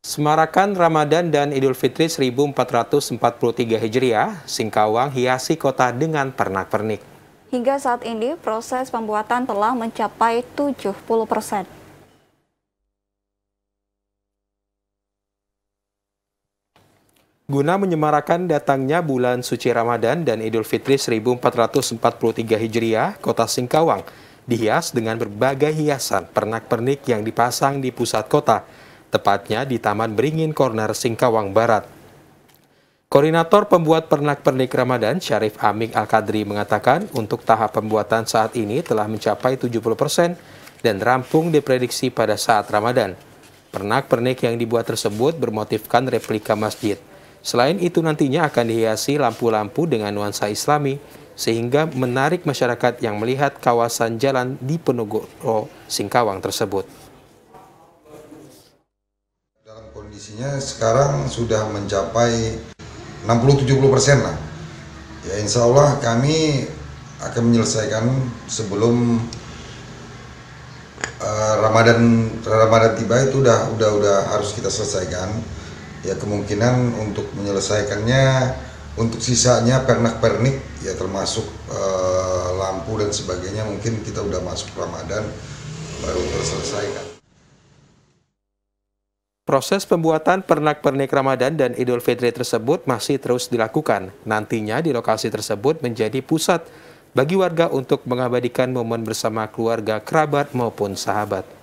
Semarakan Ramadan dan Idul Fitri 1443 Hijriah, Singkawang hiasi kota dengan pernak-pernik. Hingga saat ini, proses pembuatan telah mencapai 70%. Guna menyemarakan datangnya bulan suci Ramadan dan Idul Fitri 1443 Hijriah, kota Singkawang dihias dengan berbagai hiasan pernak-pernik yang dipasang di pusat kota, tepatnya di Taman Beringin Corner Singkawang Barat. Koordinator pembuat pernak-pernik Ramadan, Syarif Amik Al-Kadri mengatakan untuk tahap pembuatan saat ini telah mencapai 70% dan rampung diprediksi pada saat Ramadan. Pernak-pernik yang dibuat tersebut bermotifkan replika masjid. Selain itu nantinya akan dihiasi lampu-lampu dengan nuansa Islami sehingga menarik masyarakat yang melihat kawasan jalan di Penogoro Singkawang tersebut. Dalam kondisinya sekarang sudah mencapai 60-70% lah. Ya, insya Allah kami akan menyelesaikan sebelum Ramadan tiba, itu udah harus kita selesaikan. Ya, kemungkinan untuk menyelesaikannya, untuk sisanya pernak-pernik ya termasuk lampu dan sebagainya, mungkin kita udah masuk Ramadan baru terselesaikan. Proses pembuatan pernak-pernik Ramadan dan Idul Fitri tersebut masih terus dilakukan. Nantinya di lokasi tersebut menjadi pusat bagi warga untuk mengabadikan momen bersama keluarga, kerabat maupun sahabat.